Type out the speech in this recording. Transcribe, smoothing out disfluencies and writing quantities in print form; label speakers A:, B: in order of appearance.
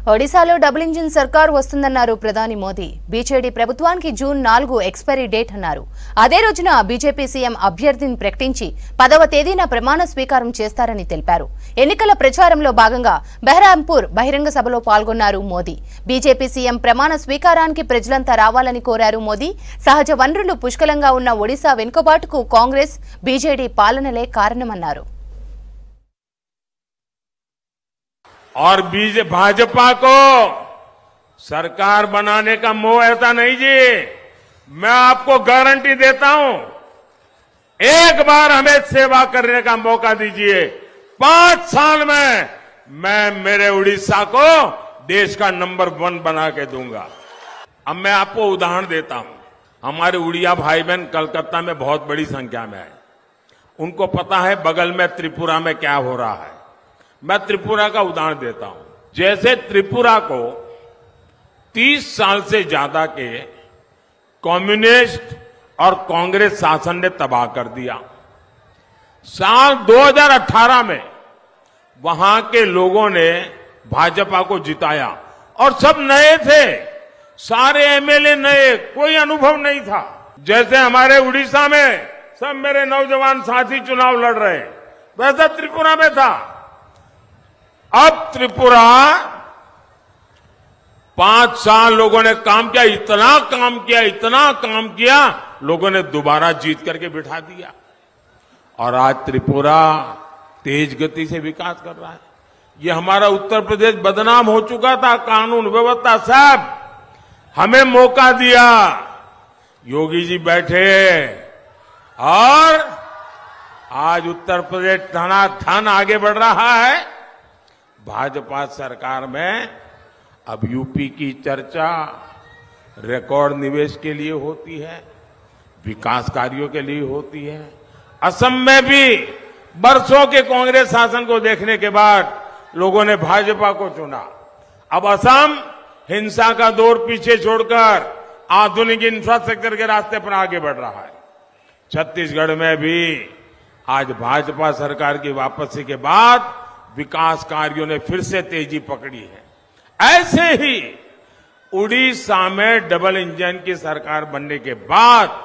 A: ఒడిశాలో double engine సర్కార్ వస్తుందన్నారు ప్రధాని మోదీ. బీజేడీ ప్రభుత్వానికి జూన్ 4 ఎక్స్పైరీ డేట్ అన్నారు. అదే రోజున బీజేపీ సీఎం అభ్యర్థిని ప్రకటించి 10వ తేదీన ప్రమాణ స్వీకారం చేస్తారని తెలిపారు. ఎన్నికల ప్రచారంలో భాగంగా బెహ్రాంపూర్ బహిరంగ సభలో పాల్గొన్నారు మోదీ. బీజేపీ సీఎం ప్రమాణ స్వీకారానికి ప్రజలంతా రావాలని కోరారు మోదీ. సహజ వనరులు పుష్కలంగా ఉన్న ఒడిశా వెనుకబాటుకు కాంగ్రెస్, బీజేడీ పాలనలే కారణమన్నారు.
B: और भाजपा को सरकार बनाने का मोह ऐसा नहीं जी। मैं आपको गारंटी देता हूं, एक बार हमें सेवा करने का मौका दीजिए, 5 साल में मैं मेरे उड़ीसा को देश का नंबर 1 बना के दूंगा। अब मैं आपको उदाहरण देता हूं। हमारे उड़िया भाई बहन कलकत्ता में बहुत बड़ी संख्या में है। उनको पता है बगल में त्रिपुरा में क्या हो रहा है। मैं त्रिपुरा का उदाहरण देता हूं। जैसे त्रिपुरा को 30 साल से ज्यादा के कम्युनिस्ट और कांग्रेस शासन ने तबाह कर दिया। साल 2018 में वहां के लोगों ने भाजपा को जिताया और सब नए थे, सारे एमएलए नए, कोई अनुभव नहीं था। जैसे हमारे उड़ीसा में सब मेरे नौजवान साथी चुनाव लड़ रहे हैं, वैसा त्रिपुरा में था। अब त्रिपुरा 5 साल लोगों ने काम किया, इतना काम किया, लोगों ने दोबारा जीत करके बिठा दिया और आज त्रिपुरा तेज गति से विकास कर रहा है। ये हमारा उत्तर प्रदेश बदनाम हो चुका था, कानून व्यवस्था सब हमें मौका दिया। योगी जी बैठे और आज उत्तर प्रदेश धनाधन आगे बढ़ रहा है। भाजपा सरकार में अब यूपी की चर्चा रिकॉर्ड निवेश के लिए होती है, विकास कार्यों के लिए होती है। असम में भी बरसों के कांग्रेस शासन को देखने के बाद लोगों ने भाजपा को चुना। अब असम हिंसा का दौर पीछे छोड़कर आधुनिक इंफ्रास्ट्रक्चर के रास्ते पर आगे बढ़ रहा है। छत्तीसगढ़ में भी आज भाजपा सरकार की वापसी के बाद विकास कार्यों ने फिर से तेजी पकड़ी है। ऐसे ही उड़ीसा में डबल इंजन की सरकार बनने के बाद